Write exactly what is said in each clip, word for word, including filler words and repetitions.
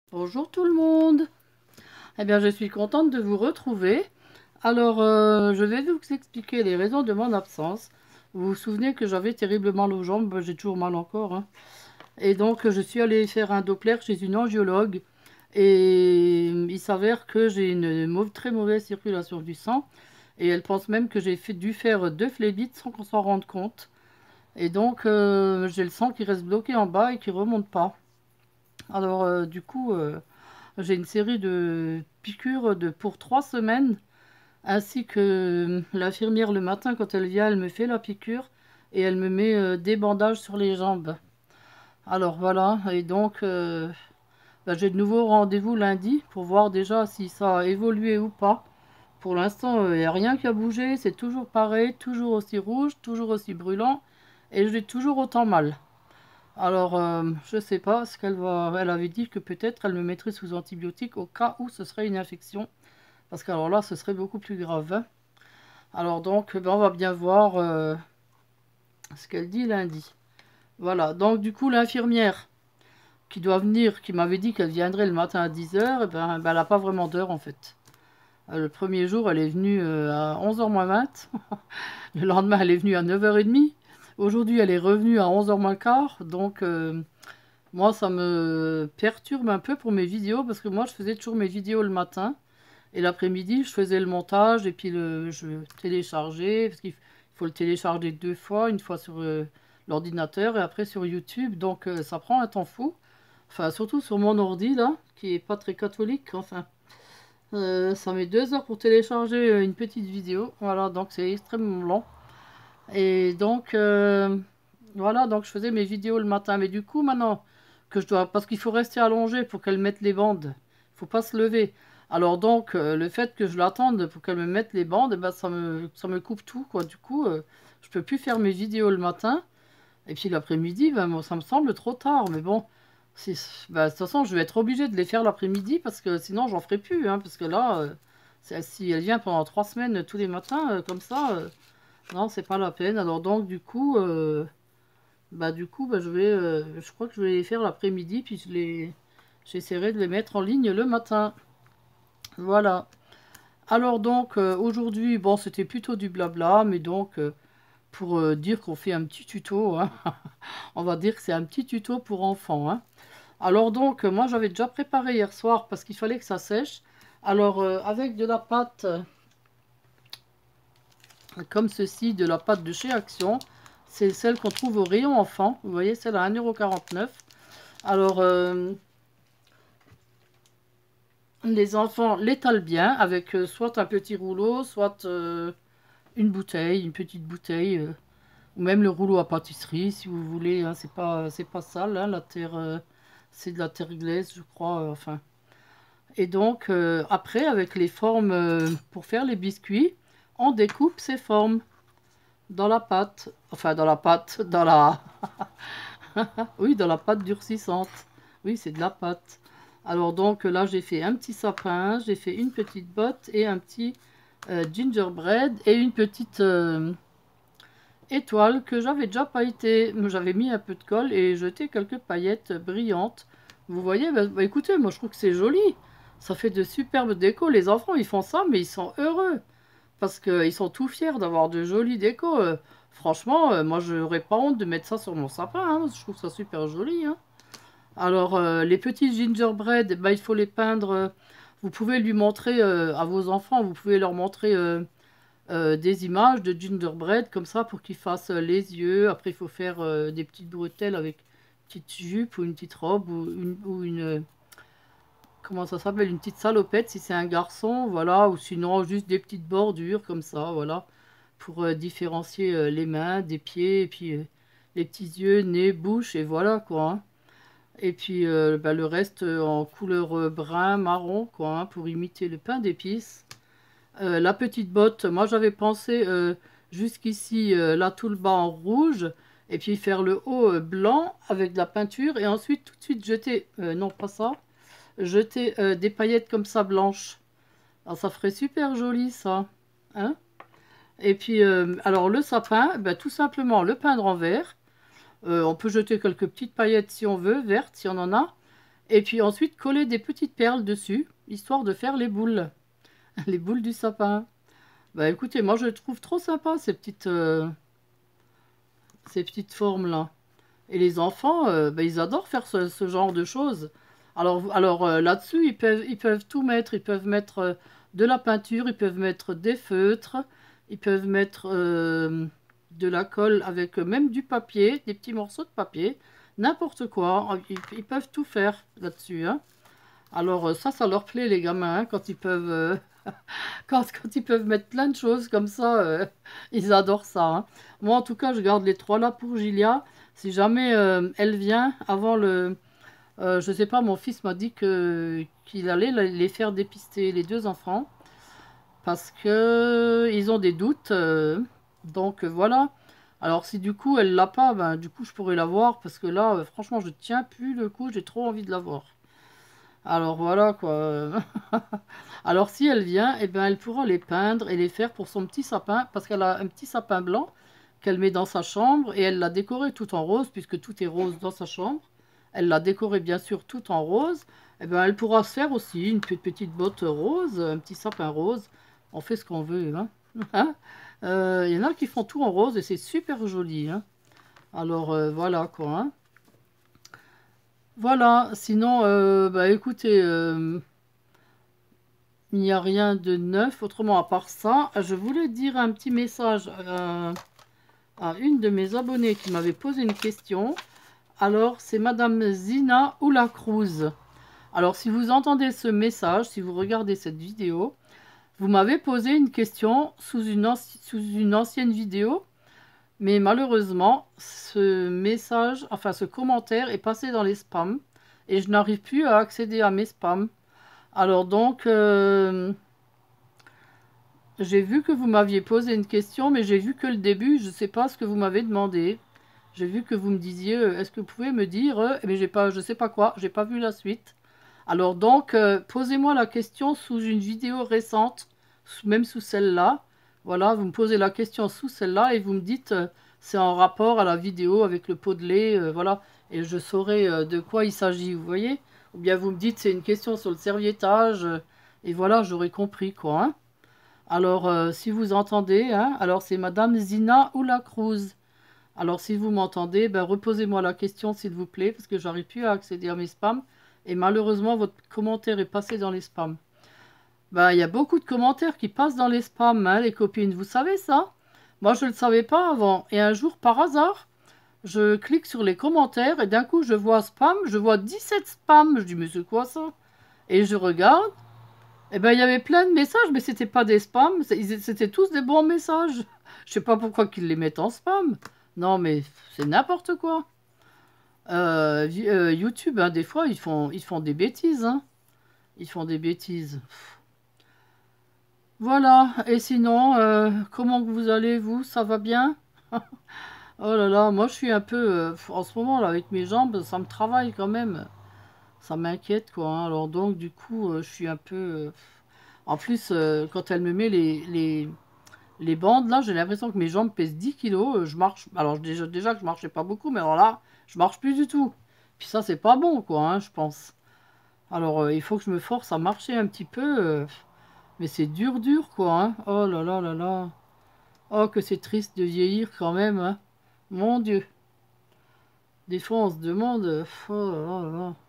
Bonjour tout le monde. Eh bien, je suis contente de vous retrouver. Alors, euh, je vais vous expliquer les raisons de mon absence. Vous vous souvenez que j'avais terriblement mal aux jambes, bah, j'ai toujours mal encore, hein. Et donc, je suis allée faire un Doppler chez une angiologue. Et il s'avère que j'ai une mau- très mauvaise circulation du sang. Et elle pense même que j'ai fait- dû faire deux phlébites sans qu'on s'en rende compte. Et donc, euh, j'ai le sang qui reste bloqué en bas et qui remonte pas. Alors, euh, du coup... euh, j'ai une série de piqûres de, pour trois semaines, ainsi que l'infirmière le matin, quand elle vient, elle me fait la piqûre et elle me met euh, des bandages sur les jambes. Alors voilà, et donc euh, bah, j'ai de nouveau rendez-vous lundi pour voir déjà si ça a évolué ou pas. Pour l'instant, il n'y a rien qui a bougé, c'est toujours pareil, toujours aussi rouge, toujours aussi brûlant, et j'ai toujours autant mal. Alors, euh, je sais pas ce qu'elle va. Elle avait dit que peut-être elle me mettrait sous antibiotiques au cas où ce serait une infection. Parce qu'alors là, ce serait beaucoup plus grave, hein. Alors donc, ben, on va bien voir euh, ce qu'elle dit lundi. Voilà, donc du coup, l'infirmière qui doit venir, qui m'avait dit qu'elle viendrait le matin à dix heures, eh ben, ben, elle n'a pas vraiment d'heure en fait. Euh, Le premier jour, elle est venue euh, à onze heures moins vingt. Le lendemain, elle est venue à neuf heures trente. Aujourd'hui, elle est revenue à onze heures moins quart. Donc, euh, moi, ça me perturbe un peu pour mes vidéos parce que moi, je faisais toujours mes vidéos le matin. Et l'après-midi, je faisais le montage et puis le, je téléchargeais, parce qu'il faut le télécharger deux fois, une fois sur euh, l'ordinateur et après sur YouTube. Donc euh, ça prend un temps fou. Enfin, surtout sur mon ordi, là, qui est pas très catholique. Enfin, Euh, ça met deux heures pour télécharger euh, une petite vidéo. Voilà, donc c'est extrêmement long. Et donc, euh, voilà, donc je faisais mes vidéos le matin. Mais du coup, maintenant que je dois, parce qu'il faut rester allongé pour qu'elle mette les bandes, il faut pas se lever. Alors donc, euh, le fait que je l'attende pour qu'elle me mette les bandes, eh ben, ça me, ça me coupe tout, quoi. Du coup, euh, je peux plus faire mes vidéos le matin. Et puis l'après-midi, ben, moi, ça me semble trop tard. Mais bon, c'est, ben, de toute façon, je vais être obligée de les faire l'après-midi parce que sinon, j'en ferai plus, hein, parce que là, euh, c'est- si elle vient pendant trois semaines tous les matins, euh, comme ça. euh, non, c'est pas la peine. Alors donc du coup, euh, bah du coup, bah, je vais, euh, je crois que je vais les faire l'après-midi, puis je les, j'essaierai de les mettre en ligne le matin. Voilà. Alors donc euh, aujourd'hui, bon, c'était plutôt du blabla, mais donc euh, pour euh, dire qu'on fait un petit tuto, hein, on va dire que c'est un petit tuto pour enfants, hein. Alors donc, euh, moi j'avais déjà préparé hier soir parce qu'il fallait que ça sèche. Alors euh, avec de la pâte euh, comme ceci, de la pâte de chez Action. C'est celle qu'on trouve au rayon enfant. Vous voyez, celle à un euro quarante-neuf. Alors, euh, les enfants l'étalent bien avec euh, soit un petit rouleau, soit euh, une bouteille, une petite bouteille, euh, ou même le rouleau à pâtisserie, si vous voulez, hein. C'est pas, c'est pas sale, hein, la terre, euh, c'est de la terre glaise, je crois, euh, enfin. Et donc, euh, après, avec les formes euh, pour faire les biscuits, on découpe ces formes dans la pâte. Enfin, dans la pâte, dans la... Oui, dans la pâte durcissante. Oui, c'est de la pâte. Alors donc là, j'ai fait un petit sapin, j'ai fait une petite botte et un petit euh, gingerbread et une petite euh, étoile que j'avais déjà pailletée. J'avais mis un peu de colle et jeté quelques paillettes brillantes. Vous voyez, bah, bah, écoutez, moi je trouve que c'est joli. Ça fait de superbes décos. Les enfants, ils font ça, mais ils sont heureux. Parce qu'ils sont tout fiers d'avoir de jolies décos. Euh, franchement, euh, moi, je n'aurais pas honte de mettre ça sur mon sapin, hein. Je trouve ça super joli, hein. Alors, euh, les petits gingerbread, bah, il faut les peindre. euh, Vous pouvez lui montrer euh, à vos enfants, vous pouvez leur montrer euh, euh, des images de gingerbread comme ça pour qu'ils fassent euh, les yeux. Après, il faut faire euh, des petites bretelles avec une petite jupe ou une petite robe ou une, ou une comment ça s'appelle, une petite salopette si c'est un garçon, voilà, ou sinon juste des petites bordures comme ça, voilà, pour euh, différencier euh, les mains des pieds, et puis euh, les petits yeux, nez, bouche, et voilà quoi, hein. Et puis euh, bah, le reste euh, en couleur euh, brun, marron, quoi, hein, pour imiter le pain d'épices. Euh, la petite botte, moi j'avais pensé euh, jusqu'ici, euh, là tout le bas en rouge, et puis faire le haut euh, blanc avec de la peinture, et ensuite tout de suite jeter, euh, non pas ça, jeter euh, des paillettes comme ça blanches. Alors ça ferait super joli ça, hein. Et puis euh, alors le sapin, ben, tout simplement le peindre en vert. Euh, on peut jeter quelques petites paillettes si on veut, vertes si on en a. Et puis ensuite, coller des petites perles dessus, histoire de faire les boules. Les boules du sapin. Bah écoutez, moi je trouve trop sympa ces petites, euh, ces petites formes-là. Et les enfants, euh, bah, ils adorent faire ce, ce genre de choses. Alors, alors euh, là-dessus, ils peuvent, ils peuvent tout mettre. Ils peuvent mettre euh, de la peinture, ils peuvent mettre des feutres, ils peuvent mettre euh, de la colle avec euh, même du papier, des petits morceaux de papier, n'importe quoi. Ils, ils peuvent tout faire là-dessus, hein. Alors euh, ça, ça leur plaît les gamins, hein, quand ils peuvent, euh, quand, quand ils peuvent mettre plein de choses comme ça, euh, ils adorent ça, hein. Moi, en tout cas, je garde les trois là pour Gilia. Si jamais euh, elle vient avant le... euh, je sais pas, mon fils m'a dit que qu'il allait les faire dépister, les deux enfants, parce que ils ont des doutes. euh, donc euh, voilà. Alors si du coup elle l'a pas, ben du coup je pourrais la voir, parce que là, euh, franchement, je tiens plus le coup, j'ai trop envie de la voir. Alors voilà quoi. Alors si elle vient, eh ben, elle pourra les peindre et les faire pour son petit sapin, parce qu'elle a un petit sapin blanc qu'elle met dans sa chambre, et elle l'a décoré tout en rose, puisque tout est rose dans sa chambre. Elle l'a décoré bien sûr tout en rose. Eh ben, elle pourra se faire aussi une petite botte rose, un petit sapin rose. On fait ce qu'on veut, hein. Hein. Euh, Il y en a qui font tout en rose et c'est super joli, hein. Alors euh, voilà quoi, hein. Voilà, sinon, euh, bah écoutez, euh, il n'y a rien de neuf, autrement à part ça. Je voulais dire un petit message à, à une de mes abonnées qui m'avait posé une question. Alors, c'est Madame Zina Oula-Cruz. Alors, si vous entendez ce message, si vous regardez cette vidéo, vous m'avez posé une question sous une, sous une ancienne vidéo, mais malheureusement, ce message, enfin ce commentaire est passé dans les spams, et je n'arrive plus à accéder à mes spams. Alors donc, euh, j'ai vu que vous m'aviez posé une question, mais j'ai vu que le début, je ne sais pas ce que vous m'avez demandé. J'ai vu que vous me disiez, euh, est-ce que vous pouvez me dire, euh, mais j'ai pas, je sais pas quoi, j'ai pas vu la suite. Alors donc, euh, posez-moi la question sous une vidéo récente, même sous celle-là. Voilà, vous me posez la question sous celle-là et vous me dites, euh, c'est en rapport à la vidéo avec le pot de lait, euh, voilà, et je saurai euh, de quoi il s'agit, vous voyez. Ou bien vous me dites, c'est une question sur le serviettage, euh, et voilà, j'aurais compris, quoi, hein. Alors, euh, si vous entendez, hein, alors c'est Madame Zina Oula Cruz. Alors, si vous m'entendez, ben, reposez-moi la question, s'il vous plaît, parce que j'arrive plus à accéder à mes spams. Et malheureusement, votre commentaire est passé dans les spams. Ben, il y a beaucoup de commentaires qui passent dans les spams, hein, les copines. Vous savez ça? Moi, je ne le savais pas avant. Et un jour, par hasard, je clique sur les commentaires et d'un coup, je vois spam. Je vois dix-sept spams. Je dis, mais c'est quoi ça? Et je regarde. Eh ben, il y avait plein de messages, mais c'était pas des spams. C'était tous des bons messages. Je sais pas pourquoi qu'ils les mettent en spam. Non, mais c'est n'importe quoi. Euh, euh, YouTube, hein, des fois, ils font, ils font des bêtises, hein. Ils font des bêtises. Voilà. Et sinon, euh, comment vous allez, vous? Ça va bien? Oh là là, moi, je suis un peu... euh, en ce moment, là, avec mes jambes, ça me travaille quand même. Ça m'inquiète, quoi, hein. Alors donc, du coup, euh, je suis un peu... euh, En plus, euh, quand elle me met les, les, les bandes, là, j'ai l'impression que mes jambes pèsent dix kilos. euh, Je marche... Alors, déjà, déjà que je marchais pas beaucoup, mais alors là, je marche plus du tout. Puis ça, c'est pas bon, quoi, hein, je pense. Alors, euh, il faut que je me force à marcher un petit peu. euh, Mais c'est dur, dur, quoi, hein. Oh là là là là. Oh, que c'est triste de vieillir quand même, hein. Mon Dieu. Des fois, on se demande... euh, Oh là là là.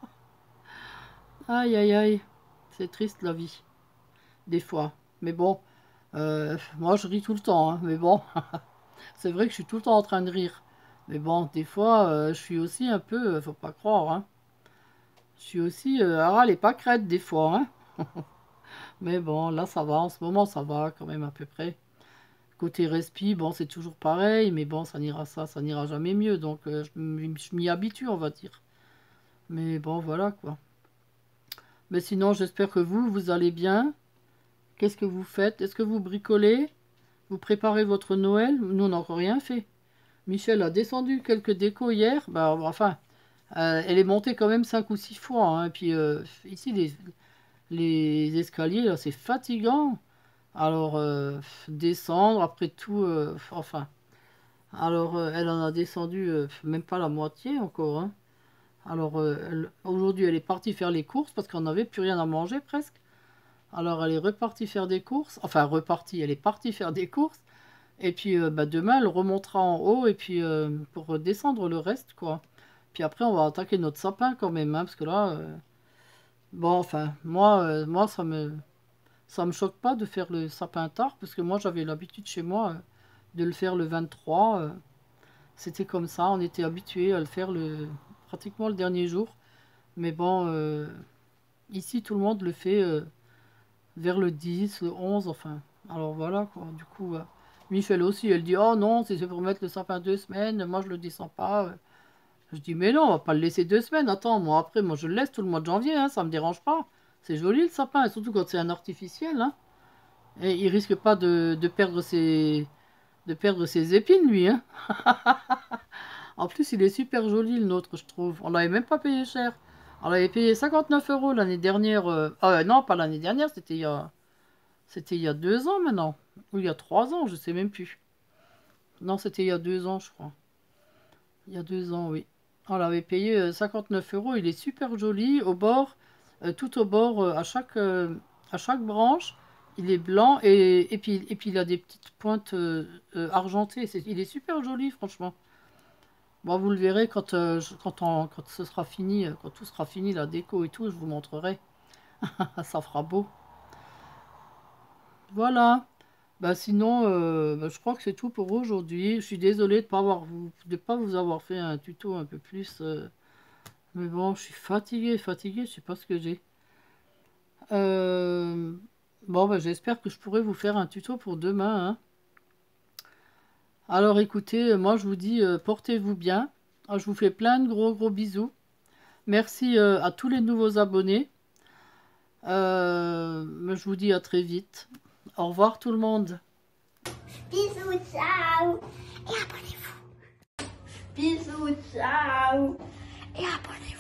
Aïe, aïe, aïe. C'est triste, la vie. Des fois. Mais bon, euh, moi, je ris tout le temps, hein. Mais bon, c'est vrai que je suis tout le temps en train de rire. Mais bon, des fois, euh, je suis aussi un peu... euh, faut pas croire, hein. Je suis aussi... Euh, à râler pas crête, des fois, hein. Mais bon, là, ça va. En ce moment, ça va quand même à peu près. Côté respi, bon, c'est toujours pareil. Mais bon, ça n'ira ça, ça n'ira jamais mieux. Donc, euh, je m- je m'y habitue, on va dire. Mais bon, voilà, quoi. Mais sinon, j'espère que vous, vous allez bien. Qu'est-ce que vous faites? Est-ce que vous bricolez? Vous préparez votre Noël? Nous, on n'a encore rien fait. Michel a descendu quelques décos hier. Bah, enfin, euh, elle est montée quand même cinq ou six fois, hein. Et puis, euh, ici, les, les escaliers, là, c'est fatigant. Alors, euh, descendre, après tout, euh, enfin. Alors, euh, elle en a descendu euh, même pas la moitié encore, hein. Alors euh, aujourd'hui elle est partie faire les courses parce qu'on n'avait plus rien à manger presque. Alors elle est repartie faire des courses, enfin repartie, elle est partie faire des courses. Et puis euh, bah, demain elle remontera en haut et puis euh, pour descendre le reste quoi. Puis après on va attaquer notre sapin quand même, hein, parce que là, euh, bon enfin moi, euh, moi ça me, ça me choque pas de faire le sapin tard parce que moi j'avais l'habitude chez moi euh, de le faire le vingt-trois. Euh, C'était comme ça, on était habitué à le faire le, pratiquement le dernier jour. Mais bon, euh, ici tout le monde le fait euh, vers le dix, le onze, enfin. Alors voilà quoi, du coup, euh, Michel aussi, elle dit, oh non, c'est pour mettre le sapin deux semaines, moi je le descends pas. Je dis, mais non, on va pas le laisser deux semaines, attends, moi après, moi je le laisse tout le mois de janvier, hein, ça me dérange pas. C'est joli le sapin, et surtout quand c'est un artificiel, hein. Et il risque pas de, de perdre ses, de perdre ses épines, lui, hein. En plus, il est super joli, le nôtre, je trouve. On l'avait même pas payé cher. On l'avait payé cinquante-neuf euros l'année dernière. Euh... Ah non, pas l'année dernière, c'était il y a... C'était il y a deux ans maintenant. Ou il y a trois ans, je sais même plus. Non, c'était il y a deux ans, je crois. Il y a deux ans, oui. On l'avait payé euh, cinquante-neuf euros. Il est super joli. Au bord, euh, tout au bord, euh, à chaque, euh, à chaque branche, il est blanc. Et, et, puis, et puis, il a des petites pointes euh, euh, argentées. C'est- il est super joli, franchement. Bon, vous le verrez quand, euh, je- quand, on- quand ce sera fini, euh, quand tout sera fini, la déco et tout, je vous montrerai. Ça fera beau. Voilà. Bah sinon, euh, bah, je crois que c'est tout pour aujourd'hui. Je suis désolée de pas avoir vous, de pas vous avoir fait un tuto un peu plus. euh, mais bon, je suis fatiguée, fatiguée, je sais pas ce que j'ai. Euh, bon, bah, j'espère que je pourrai vous faire un tuto pour demain, hein. Alors écoutez, euh, moi je vous dis, euh, portez-vous bien. Ah, je vous fais plein de gros gros bisous. Merci euh, à tous les nouveaux abonnés. Euh, je vous dis à très vite. Au revoir tout le monde. Bisous, ciao. Et abonnez-vous. Bisous, ciao. Et abonnez-vous.